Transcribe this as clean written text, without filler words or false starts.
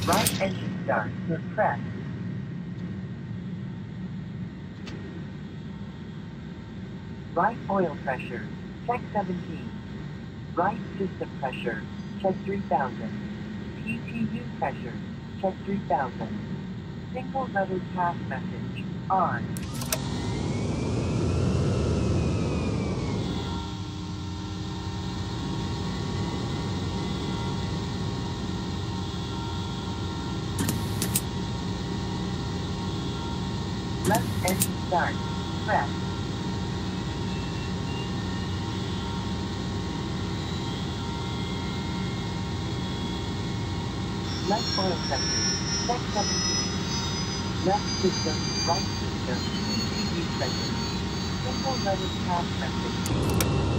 Right engine start. Press. Right oil pressure. Check 17. Right system pressure. Check 3000. PTU pressure. Check 3000. Single rudder task message. On. Left engine start. Press. Left oil pressure. Check 17. Left system, right system, PTU pressure. Single rudder task message.